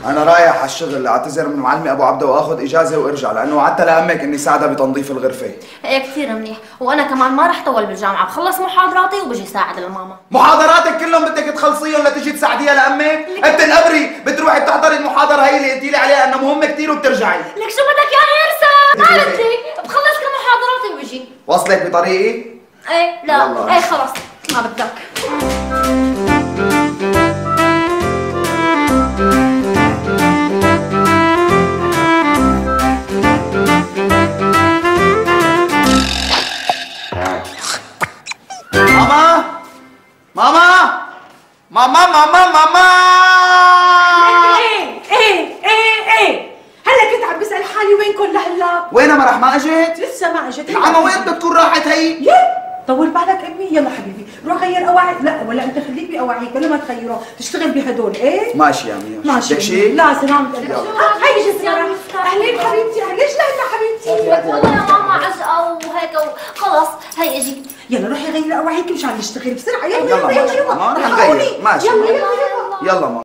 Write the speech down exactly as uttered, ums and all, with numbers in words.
انا رايح على الشغل، اعتذر من معلمي ابو عبده واخذ اجازه وارجع، لانه وعدت لامك اني ساعدها بتنظيف الغرفه. ايه كثير منيح، وانا كمان ما رح طول بالجامعه، بخلص محاضراتي وبجي ساعد الماما. محاضراتك كلهم بدك تخلصيهم لتجي تساعديها لامك؟ انت الابري بتروحي بتحضري المحاضره هي اللي قلتي لي عليها انها مهمه كثير وبترجعي. لك شو بدك يا هيرسا؟ ما قلت لي بخلص كل محاضراتي وبجي. وصلك بطريقي؟ ايه لا ايه خلص ما بدك. ماما ماما ماما ماما ماما ايه ايه ايه ايه هلا كنت عم بسأل حالي وينكم لهلا؟ وينها مرح ما اجت؟ لسه ما اجت. العمى وين بدها تكون راحت هي؟ يا طول بالك امي. يلا حبيبي روح غير اواعي. لا ولا انت خليك باواعيك ولا ما تغيره، تشتغل بهدول. ايه ماشي يا امي ماشي. بدك شيء؟ لا سلامة قلبي. هي جسمها. اهلين حبيبتي. ليش لهلا حبيبتي؟ والله يا ماما عزقه وهيك وخلص هي اجي. يلا روحي غيري اواعيك مشان نشتغل بسرعه. يلا يلا يلا يلا ما يلا رح نغير. ماشي يلا يلا يلا ماما.